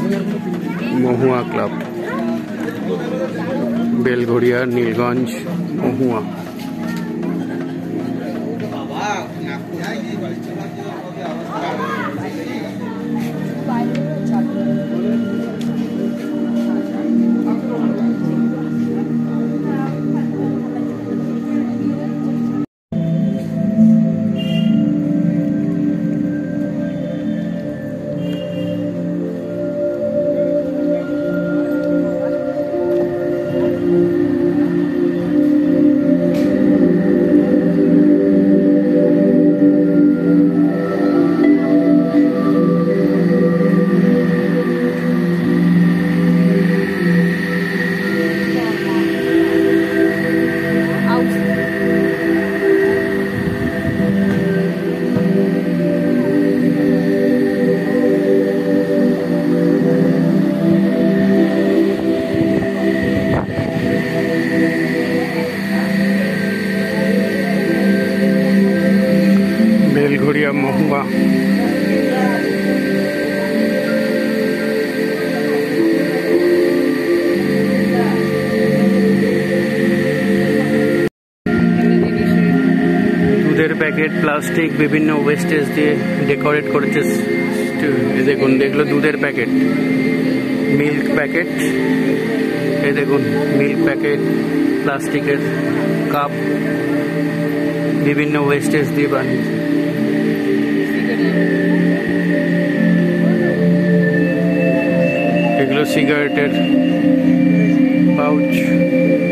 মহুয়া club, Belgharia, Nilganj, Mahua. Belgharia Mahua. দুধের packet, plastic, বিভিন্ন wastage দিয়ে ডেকোরেট করেছে। দেখুন, দেখলো দুধের প্যাকেট, মিল্ক প্যাকেট, এই দেখুন মিল্ক প্যাকেট, প্লাস্টিকের কাপ, বিভিন্ন ওয়েস্টেজ দিয়ে বানিয়েছে। এগুলো সিগারেটের পাউচ।